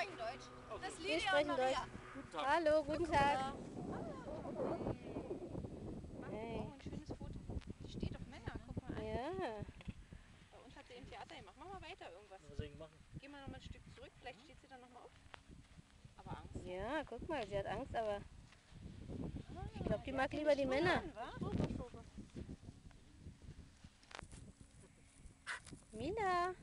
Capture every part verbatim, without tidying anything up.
sprechen Deutsch. Das ist Wir Lydia sprechen und Maria. Deutsch. Guten Tag. Hallo, guten Tag. Hallo. Hey. Oh, ein schönes Foto. Die steht auf Männer, guck mal an. Ja. Bei uns hat sie im Theater gemacht. Mach mal weiter irgendwas. Was soll ich machen? Geh mal noch mal ein Stück zurück, vielleicht steht sie dann noch mal auf. Aber Angst. Ja, guck mal, sie hat Angst, aber Ah, ich glaube, die ja, mag lieber die Männer. an, wa? Super, super. Mila.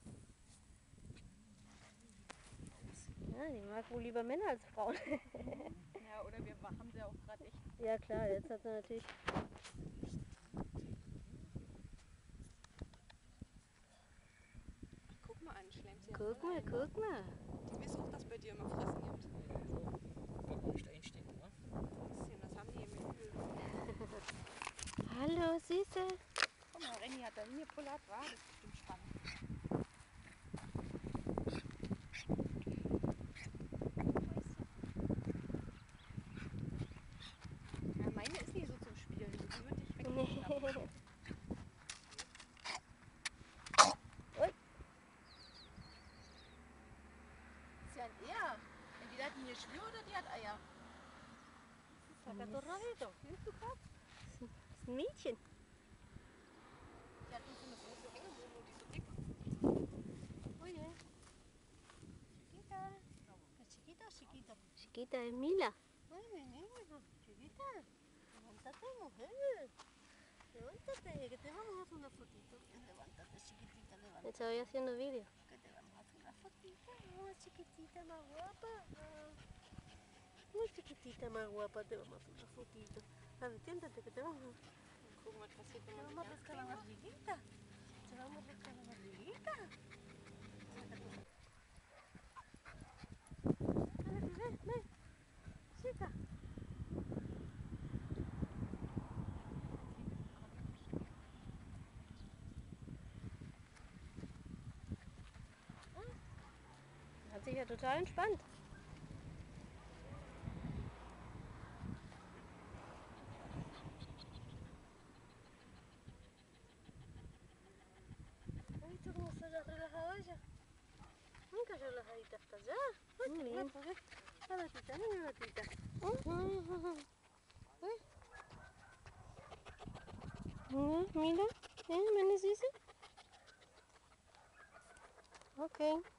Ja, die mag wohl lieber Männer als Frauen. Ja, oder wir haben sie auch gerade echt. Ja klar, jetzt hat sie natürlich... Ach, guck mal an, schlemmt sie ja Guck voll mal, ein, guck wa? mal. Die wissen auch, dass bei dir immer Fressen gibt. So, kann man nicht einstecken, wa? Trotzdem, das haben die im Gefühl. Hallo, Süße. Guck mal, Renny hat da hingepullert, war das ist bestimmt spannend. Ja, meine ist nicht so zum Spielen, die würde ich wegschnappen. Ui. Das ist ja ein Eher. Entweder hat die eine Schwür oder die hat Eier. Das ist ein Mädchen. Die hat uns so eine große Hängewohnung, die ist so dick. Oh je. Chiquita. Chiquita, chiquita. Chiquita de Mila. Ay, mi niña, chiquita. Levántate, mujer. Levántate, que te vamos a hacer una fotito. Levántate, chiquitita, levántate. Estoy haciendo vídeo. Que te vamos a hacer una fotito. Oh, chiquitita, más guapa. Muy chiquitita, más guapa, te vamos a hacer una fotito. A ver, siéntate que te vamos a... Gucken, was passiert, wenn Te man vamos a mit pescar a la barriguita. Te vamos a pescar a la barriguita. Ven, ven, ven. Chica. Hat sich ja total entspannt. ¿Viste cómo se la relajado ella? Nunca relajadita hasta allá. Muy bien. La gatita, mira la gatita. Mira, mira, meine Süße. Okay.